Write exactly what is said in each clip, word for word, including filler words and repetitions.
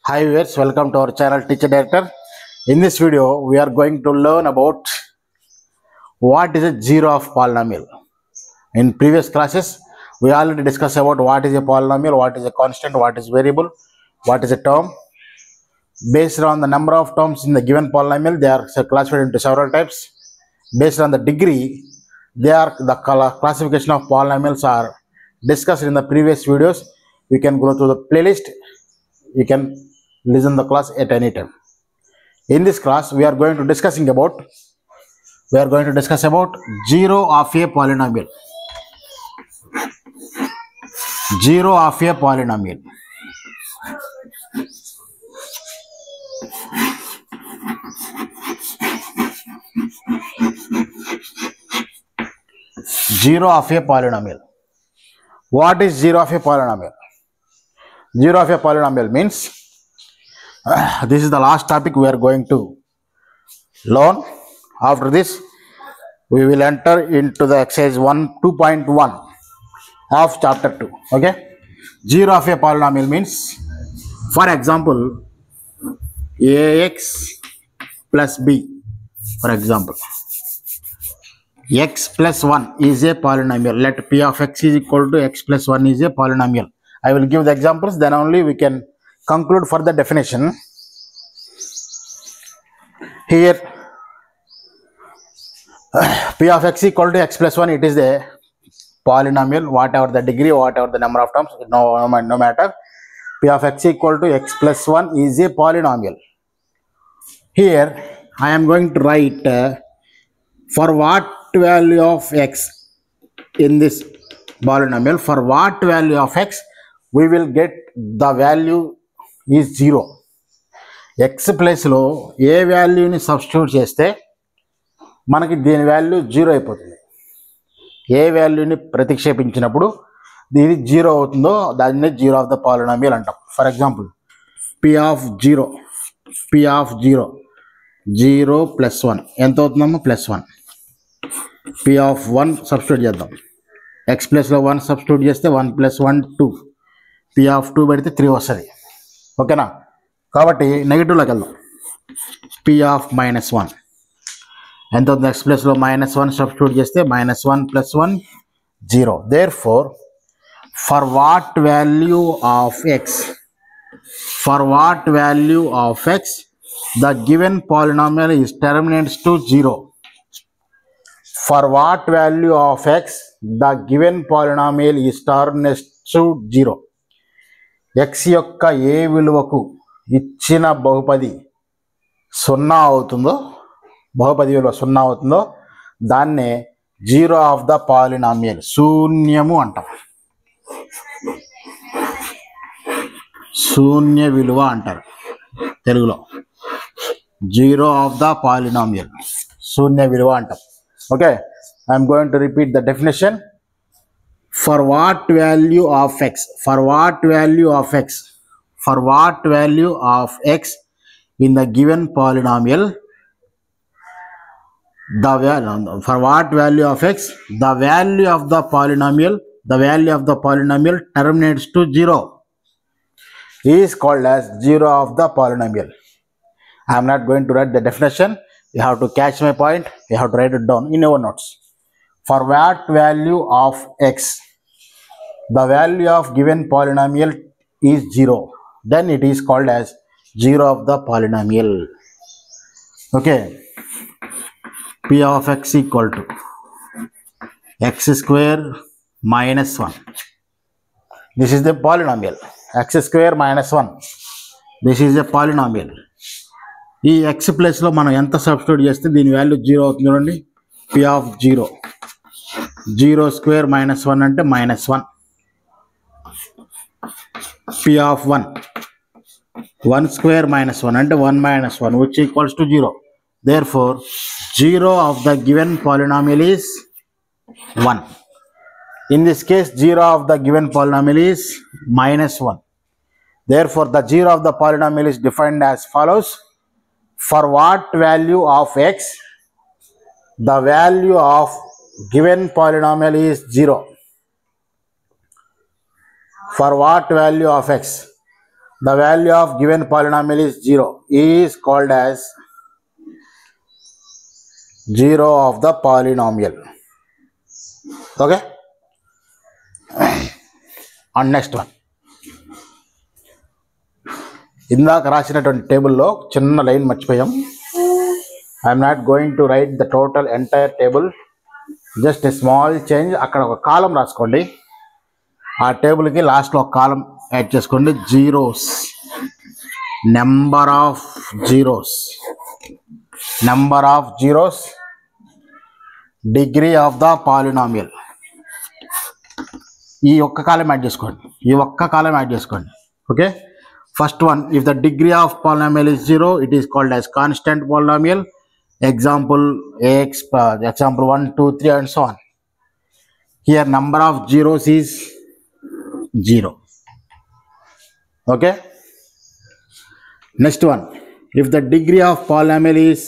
Hi viewers, welcome to our channel Teacher Director. In this video, we are going to learn about what is a zero of polynomial. In previous classes, we already discussed about what is a polynomial, what is a constant, what is variable, what is a term. Based on the number of terms in the given polynomial, they are classified into several types. Based on the degree, they are the classification of polynomials are discussed in the previous videos. You can go to the playlist. You can listen the class at any time. In this class, we are going to discussing about we are going to discuss about zero of a polynomial. Zero of a polynomial. Zero of a polynomial. What is zero of a polynomial? Zero of a polynomial means uh, this is the last topic we are going to learn. After this, we will enter into the exercise one two point one of chapter two. Okay, zero of a polynomial means, for example, ax plus b. For example, x plus one is a polynomial. Let p of x is equal to x plus one is a polynomial. I will give the examples, then only we can conclude for the definition. Here, p of x equal to x plus one, it is a polynomial, whatever the degree, whatever the number of terms, no, no, no matter. P of x equal to x plus one is a polynomial. Here, I am going to write uh, for what value of x in this polynomial, for what value of x, we will get the value is zero. X place lo a value ni substitute cheste manaki deni value zero అయిపోతుంది. ఏ వాల్యూని ప్రతిక్షేపించినప్పుడు దీని zero అవుతుందో దాన్ని zero of the polynomial అంటాం. For example, P of zero P of zero zero plus one ఎంత అవుతుందమ్మా? Plus one. P of one substitute చేద్దాం. X ప్లస్లో వన్ సబ్స్టిట్యూట్ చేస్తే one plus one two. P of two పెడితే three వస్తుంది. ఓకేనా? కాబట్టి నెగిటివ్లోకి వెళ్దాం. పి ఆఫ్ మైనస్ వన్ ఎంత అవుతుంది? ఎక్స్ ప్లస్లో మైనస్ వన్ సబ్స్టిట్యూట్ చేస్తే minus one plus one zero. Therefore for what value of X for what value of X the given polynomial is terminates to zero. For what value of X the given polynomial is terminates to zero. X యొక్క ఏ విలువకు ఇచ్చిన బహుపది సున్నా అవుతుందో, బహుపది విలువ సున్నా అవుతుందో దాన్నే జీరో ఆఫ్ ద పాలినామియల్, శూన్యము అంటాం. శూన్య విలువ అంటారు తెలుగులో. జీరో ఆఫ్ ద పాలినామియల్, శూన్య విలువ అంటాం. Okay, I'm going to repeat the definition. For what value of x, for what value of x, for what value of x in the given polynomial, the value, for what value of x, the value of the polynomial, the value of the polynomial terminates to zero is called as zero of the polynomial. I am not going to write the definition. You have to catch my point. You have to write it down in your notes. For what value of x, the value of given polynomial is zero, then it is called as zero of the polynomial. Okay, p of x equal to x square minus one. This is the polynomial. X square minus one. This is a polynomial. ఈ x ప్లస్లో మనం ఎంత substitute చేస్తే దీని value zero అవుతుంది చూడండి. p of zero zero square minus one అంటే minus one. p of one one square minus one అంటే one minus one which equals to zero. Therefore zero of the given polynomial is one. In this case zero of the given polynomial is minus one. Therefore the zero of the polynomial is defined as follows. For what value of x, the value of given polynomial is zero. For what value of x, the value of given polynomial is zero is called as zero of the polynomial. Okay. And next one, ఇందాక రాసినటువంటి టేబుల్లో చిన్న line మర్చిపోయాం. I'm not going to write the total entire table, just a small change. అక్కడ ఒక column రాసుకోండి, ఆ టేబుల్కి లాస్ట్లో ఒక కాలం యాడ్ చేసుకోండి. Zeros, number of zeros, number of zeros, degree of the polynomial. ఈ ఒక్క కాలం యాడ్ చేసుకోండి, ఈ ఒక్క కాలం యాడ్ చేసుకోండి. Okay. First one, if the degree of polynomial is zero, it is called as constant polynomial. Example x, uh, example one, two, three, and so on. Here number of zeros is zero. Okay. Next one, if the degree of polynomial is,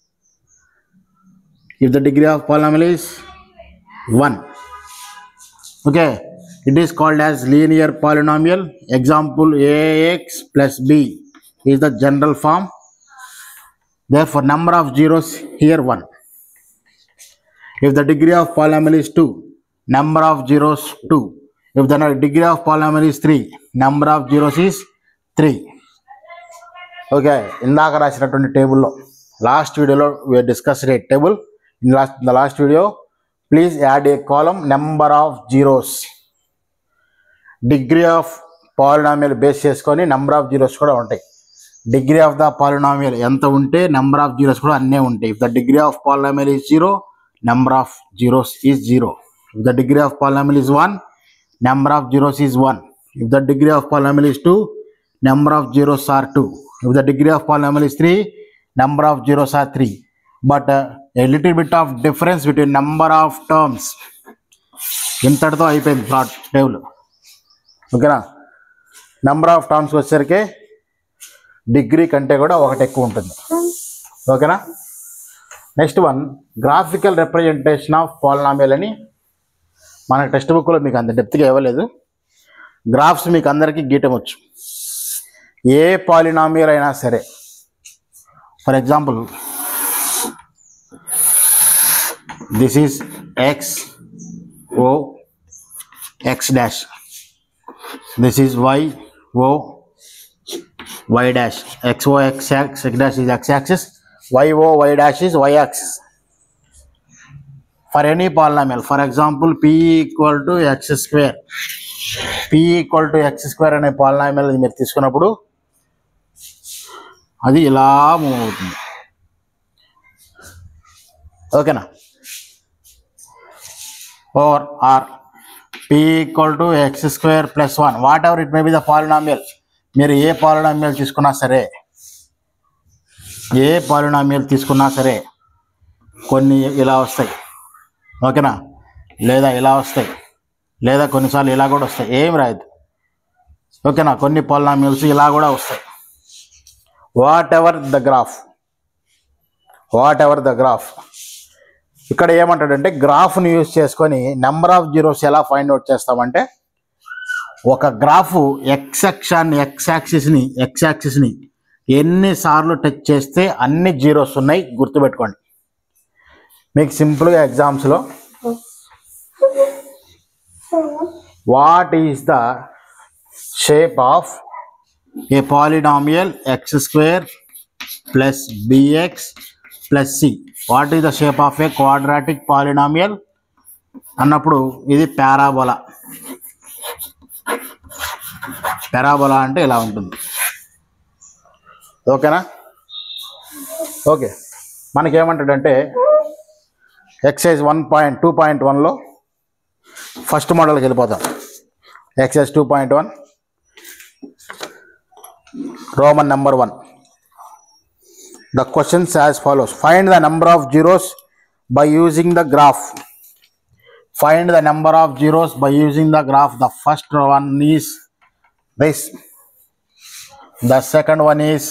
if the degree of polynomial is one. Okay. It is called as linear polynomial. Example ax plus b is the general form. Therefore, number of zeros here one. If the degree of polynomial is two, number of zeros two. If the degree of polynomial is three, number of zeros is three. Okay. ఇందాక రాసినటువంటి టేబుల్లో last వీడియోలో we discussed a table. In last the last video, please add a column number of zeros. Degree of polynomial base చేసుకొని number of zeros కూడా ఉంటాయి. Degree of the polynomial ఎంత ఉంటే number of zeros కూడా అన్నీ ఉంటాయి. If the degree of polynomial is zero, number of zeros is zero. If the degree of polynomial is one, number of zeros is one. If the degree of polynomial is two, number of zeros are two. If the degree of polynomial is three, number of zeros are three. But a little bit of difference between number of terms. ఇంతటితో అయిపోయింది plot table. ఓకేనా. Number of terms వచ్చేసరికి degree కంటే కూడా ఒకటి ఎక్కువ ఉంటుంది. ఓకేనా. Next one, graphical representation of polynomial అని మన టెక్స్ట్ బుక్లో మీకు అంత డెప్త్గా ఇవ్వలేదు. గ్రాఫ్స్ మీకు అందరికీ గీయటం వచ్చు. ఏ పాలినామియల్ అయినా సరే, for example this is X O X dash, this is y o y dash, x o x x dash is x axis, y o y dash is y axis. For any polynomial, for example p equal to x square, p equal to x square అనే polynomial మీరు తీసుకున్నప్పుడు అది ఇలా move అవుతుంది. ఓకేనా. or r p equal to x square plus one, whatever it may be the polynomial. మీరు ఏ polynomial తీసుకున్నా సరే, ఏ పాలినామియల్ తీసుకున్నా సరే కొన్ని ఇలా వస్తాయి. ఓకేనా. లేదా ఇలా వస్తాయి, లేదా కొన్నిసార్లు ఇలా కూడా వస్తాయి. ఏం రాయదు. ఓకేనా. కొన్ని పాలినామియల్స్ ఇలా కూడా వస్తాయి. Whatever the graph, whatever the graph. ఇక్కడ ఏమంటాడంటే గ్రాఫ్ని యూజ్ చేసుకొని నెంబర్ ఆఫ్ జీరోస్ ఎలా ఫైండ్ అవుట్ చేస్తామంటే, ఒక గ్రాఫ్ ఎక్స్ అక్షాన్ని ఎక్స్ యాక్సిస్ని ఎక్స్ యాక్సిస్ని ఎన్నిసార్లు టచ్ చేస్తే అన్ని జీరోస్ ఉన్నాయి గుర్తుపెట్టుకోండి. మీకు సింపుల్గా ఎగ్జామ్స్లో what is the shape of a polynomial X square plus B X plus C, what is the shape of a quadratic polynomial అన్నప్పుడు ఇది పారాబోలా. పారాబోలా అంటే ఇలా ఉంటుంది. ఓకేనా. ఓకే. మనకేమంటాడంటే exercise one point two point వన్లో ఫస్ట్ మోడల్కి వెళ్ళిపోతాం. Exercise two point one roman number one. The questions as follows. Find the number of zeros by using the graph. Find the number of zeros by using the graph. The first one is this. The second one is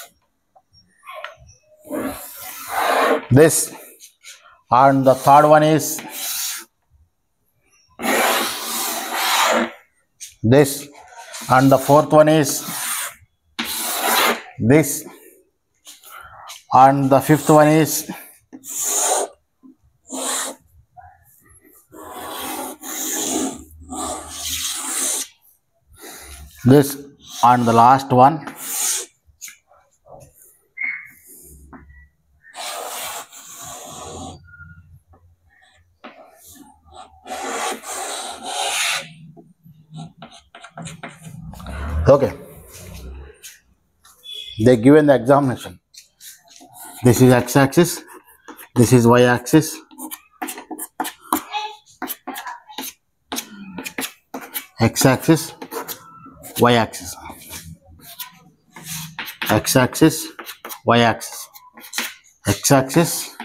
this. And the third one is this. And the fourth one is this, and the fifth one is this, and the last one okay. They given the examination. This is x-axis, this is y-axis, x-axis, y-axis, x-axis, y-axis, x-axis,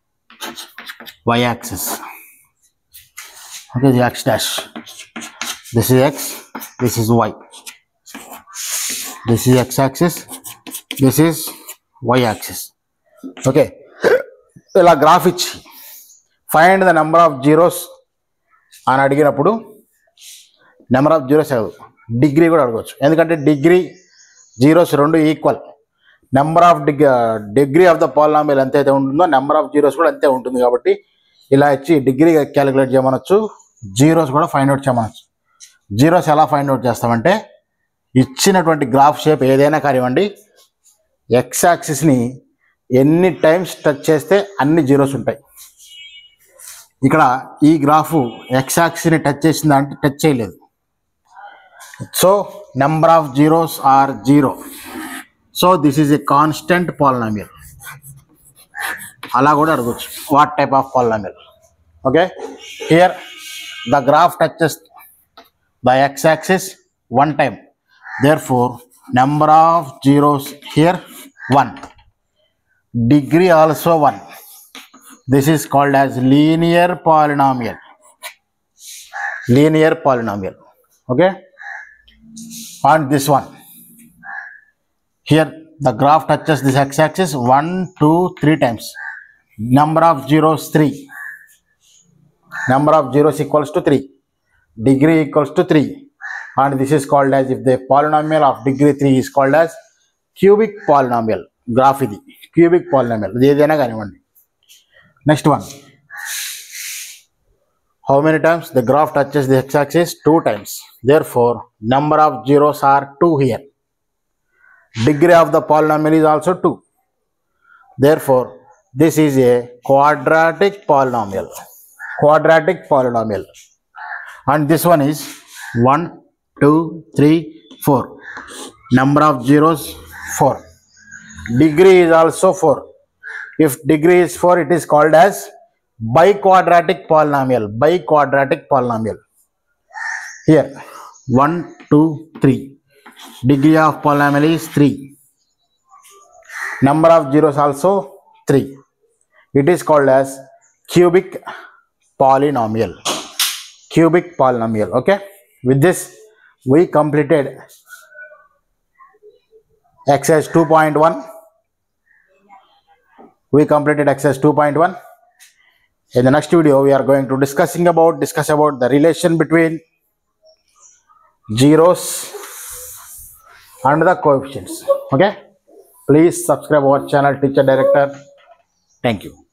y-axis. Okay, the x dash. This is x, this is y. This is x-axis, this is y-axis. Okay, ఇలా graph ఇచ్చి find the number of zeros అని అడిగినప్పుడు number of zeros అవ్వదు, degree కూడా అడగవచ్చు. ఎందుకంటే degree zeros రెండు equal. Number of dig degree of the polynomial ఎంతైతే ఉంటుందో నెంబర్ ఆఫ్ జీరోస్ కూడా అంతే ఉంటుంది. కాబట్టి ఇలా ఇచ్చి డిగ్రీ క్యాలిక్యులేట్ చేయమనొచ్చు, జీరోస్ కూడా ఫైండ్ అవుట్ చేయమనొచ్చు. జీరోస్ ఎలా ఫైండ్ అవుట్ చేస్తామంటే ఇచ్చినటువంటి గ్రాఫ్ షేప్ ఏదైనా కానివ్వండి, ఎక్స్ యాక్సిస్ని ఎన్ని టైమ్స్ టచ్ చేస్తే అన్ని జీరోస్ ఉంటాయి. ఇక్కడ ఈ గ్రాఫ్ ఎక్స్ యాక్సిస్ని టచ్ చేసిందా అంటే టచ్ చేయలేదు. So number of zeros are zero. So this is a constant polynomial. అలా కూడా అడగచ్చు, what type of polynomial. Okay, here the graph touches the X axis one time. Therefore, number of zeros here one. Degree also one. This is called as linear polynomial. Linear polynomial. Okay. On this one, here the graph touches this x-axis one, two, three times. Number of zeros three. Number of zeros equals to three. Degree equals to three. And this is called as, if the polynomial of degree three is called as cubic polynomial. Graph ఇది cubic polynomial. ఇది ఏదైనా కానివ్వండి. Next one. How many times the graph touches the x-axis? Two times. Therefore, number of zeros are two here. Degree of the polynomial is also two. Therefore, this is a quadratic polynomial. Quadratic polynomial. And this one is one, two, three, four. Number of zeros four. Degree is also four. If degree is four, it is called as biquadratic polynomial. Biquadratic polynomial. Here one, two, three. Degree of polynomial is three. Number of zeros also three. It is called as cubic polynomial. Cubic polynomial. Okay. With this, we completed exercise two point one. We completed exercise two point one. In the next video, we are going to discussing about discuss about the relation between zeros and the coefficients. Okay. Please subscribe our channel, Teacher Director. Thank you.